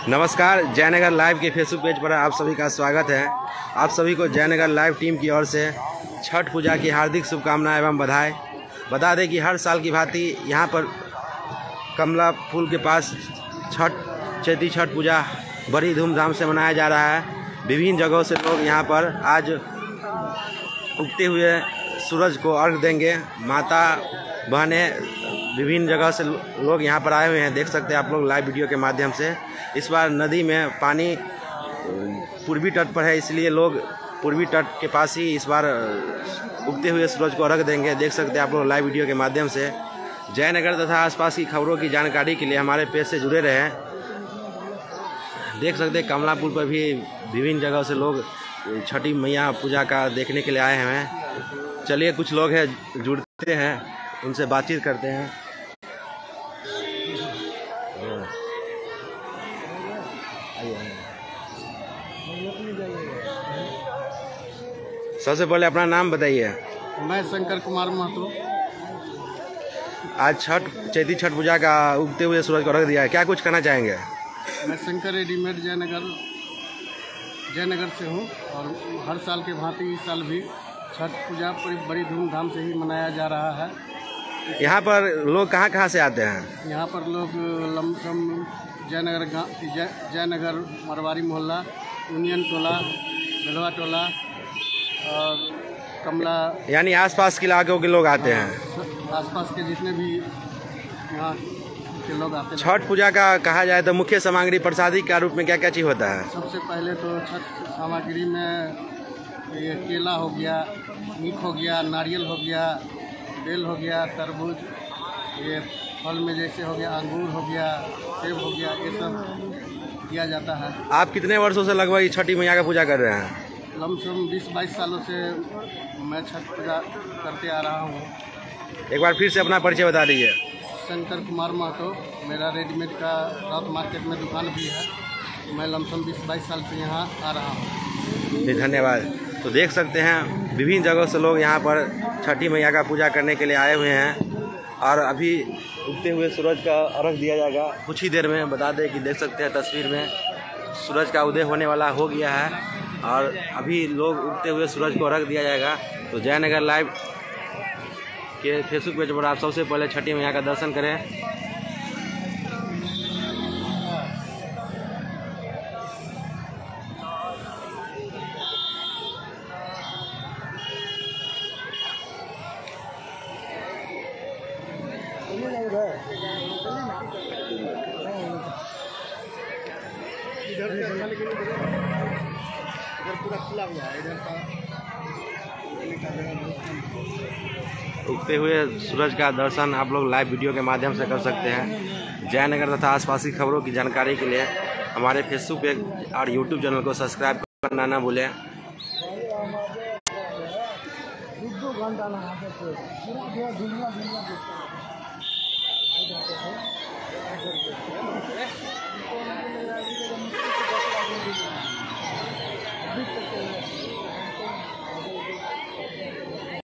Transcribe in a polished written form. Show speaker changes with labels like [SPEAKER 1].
[SPEAKER 1] नमस्कार, जयनगर लाइव के Facebook page पर आप सभी का स्वागत है। आप सभी को जयनगर लाइव टीम की ओर से छठ पूजा की हार्दिक शुभकामनाएं एवं बधाई। बता दें कि हर साल की भांति यहाँ पर कमला पुल के पास चैती छठ पूजा बड़ी धूमधाम से मनाया जा रहा है। विभिन्न जगहों से लोग यहाँ पर आज उगते हुए सूरज को अर्घ देंगे। माता बहनें विभिन्न जगह से लोग यहाँ पर आए हुए हैं, देख सकते हैं आप लोग लाइव वीडियो के माध्यम से। इस बार नदी में पानी पूर्वी तट पर है, इसलिए लोग पूर्वी तट के पास ही इस बार उगते हुए सूरज को अर्घ देंगे। देख सकते हैं आप लोग लाइव वीडियो के माध्यम से। जयनगर तथा आसपास की खबरों की जानकारी के लिए हमारे पेज से जुड़े रहें। देख सकते हैं कमला पुल पर भी विभिन्न जगह से लोग छठी मैया पूजा का देखने के लिए आए हैं। चलिए कुछ लोग हैं जुड़ते हैं, उनसे बातचीत करते हैं। सबसे पहले अपना नाम बताइए।
[SPEAKER 2] मैं शंकर कुमार महतो।
[SPEAKER 1] आज चैती छठ पूजा का उगते हुए सूरज को रख दिया है, क्या कुछ कहना चाहेंगे?
[SPEAKER 2] मैं शंकर रेडीमेड जयनगर से हूँ और हर साल के भांति इस साल भी छठ पूजा बड़ी धूमधाम से ही मनाया जा रहा है।
[SPEAKER 1] यहाँ पर लोग कहाँ से आते हैं?
[SPEAKER 2] यहाँ पर लोग लमसम जयनगर मरवारी मोहल्ला, यूनियन टोला, बेलवा टोला और कमला,
[SPEAKER 1] यानी आसपास के इलाकों के लोग आते हैं।
[SPEAKER 2] आसपास के जितने भी यहाँ के लोग आते हैं।
[SPEAKER 1] छठ पूजा का कहा जाए तो मुख्य सामग्री प्रसादी का रूप में क्या क्या चीज़ होता है?
[SPEAKER 2] सबसे पहले तो छठ सामग्री में ये केला हो गया, ईख हो गया, नारियल हो गया, बेल हो गया, तरबूज, ये फल में जैसे हो गया अंगूर हो गया, सेब हो गया, ये सब दिया जाता है।
[SPEAKER 1] आप कितने वर्षों से लगभग छठी मैया का पूजा कर रहे हैं?
[SPEAKER 2] लमसम 20-22 सालों से मैं छठ पूजा करते आ रहा हूँ।
[SPEAKER 1] एक बार फिर से अपना परिचय बता दीजिए।
[SPEAKER 2] शंकर कुमार महतो, मेरा रेडीमेड का राउत मार्केट में दुकान भी है। मैं लमसम 20-22 साल से यहाँ आ रहा हूँ।
[SPEAKER 1] जी धन्यवाद। तो देख सकते हैं विभिन्न जगहों से लोग यहाँ पर छठी मैया का पूजा करने के लिए आए हुए हैं और अभी उगते हुए सूरज का अर्घ दिया जाएगा कुछ ही देर में। बता दें कि देख सकते हैं तस्वीर में सूरज का उदय होने वाला हो गया है और अभी लोग उगते हुए सूरज को अर्घ दिया जाएगा। तो जयनगर लाइव के फेसबुक पेज पर आप सबसे पहले छठी मैया का दर्शन करें। उगते हुए सूरज का दर्शन आप लोग लाइव वीडियो के माध्यम से कर सकते हैं। जयनगर तथा आसपास की खबरों की जानकारी के लिए हमारे फेसबुक पेज और यूट्यूब चैनल को सब्सक्राइब करना ना भूलें।